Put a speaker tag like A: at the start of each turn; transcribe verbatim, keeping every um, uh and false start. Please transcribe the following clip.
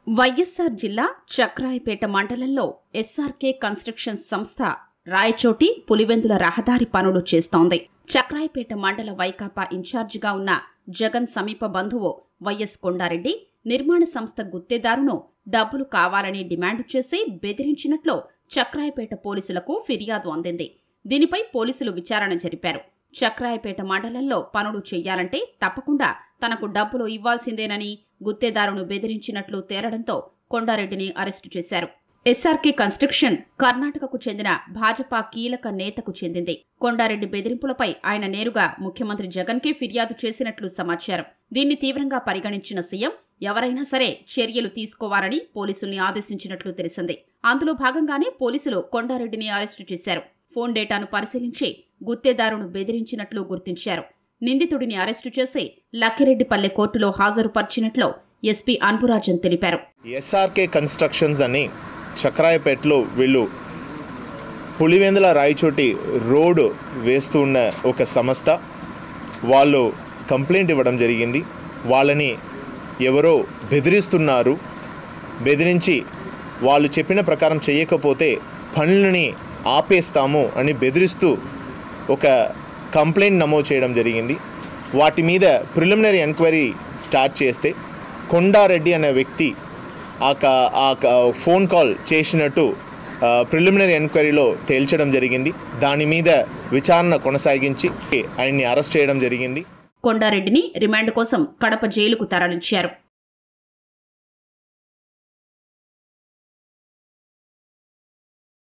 A: వైఎస్ఆర్ జిల్లా చక్రాయపేట మండలంలో SRK constructions సంస్థ రాయచోటి పులివెందుల రహదారి పనులు చేస్తోంది. చక్రాయపేట మండల వైకాపా ఇన్ఛార్జిగా ఉన్న జగన్ సమీప బంధువు వైఎస్ కొండారెడ్డి నిర్మాణ సంస్థ గుత్తేదారును డబ్బులు కావాలని డిమాండ్ చేసి బెదిరించినట్లు చక్రాయపేట పోలీసులకు ఫిర్యాదు అందింది. దీనిపై పోలీసులు విచారణ జరిపారు. చక్రాయపేట మండలంలో పనులు చెయ్యాలంటే తప్పకుండా తనకు డబ్బులు ఇవ్వాల్సిందేనని గుత్తేదారును బెదిరించినట్లు తేలడంతో కొండారెడ్డిని అరెస్టు చేశారు. ఎస్ఆర్కే కన్స్ట్రక్షన్ కర్ణాటకకు చెందిన భాజపా కీలక నేతకు చెందింది. కొండారెడ్డి బెదిరింపులపై ఆయన నేరుగా ముఖ్యమంత్రి జగన్కే ఫిర్యాదు చేసినట్లు సమాచారం. దీన్ని తీవ్రంగా పరిగణించిన సీఎం ఎవరైనా సరే చర్యలు తీసుకోవాలని పోలీసుల్ని ఆదేశించినట్లు తెలిసింది. అందులో భాగంగానే పోలీసులు కొండారెడ్డిని అరెస్టు చేశారు. ఫోన్ డేటాను పరిశీలించి గుత్తేదారును బెదిరించినట్లు గుర్తించారు. నిందితుడిని అరెస్టు చేసి లక్కిరెడ్డిపల్లె కోర్టులో హాజరుపర్చినట్లు ఎస్పీ అన్బురాజన్ తెలిపారు.
B: ఎస్ఆర్కే కన్స్ట్రక్షన్స్ అని చక్రాయపేటలో వీళ్ళు పులివెందుల రాయచోటి రోడ్డు వేస్తూ ఉన్న ఒక సంస్థ. వాళ్ళు కంప్లైంట్ ఇవ్వడం జరిగింది. వాళ్ళని ఎవరో బెదిరిస్తున్నారు. బెదిరించి వాళ్ళు చెప్పిన ప్రకారం చేయకపోతే పనులని ఆపేస్తాము అని బెదిరిస్తూ ఒక కంప్లైంట్ నమోదు చేయడం జరిగింది. వాటి మీద ప్రిలిమినరీ ఎంక్వైరీ స్టార్ట్ చేస్తే కొండారెడ్డి అనే వ్యక్తి ఆ ఫోన్ కాల్ చేసినట్టు ప్రిలిమినరీ ఎంక్వైరీలో తేల్చడం జరిగింది. దాని మీద విచారణ కొనసాగించి ఆయన్ని అరెస్ట్ చేయడం జరిగింది.
A: కొండారెడ్డిని రిమాండ్ కోసం కడప జైలుకు తరలించారు.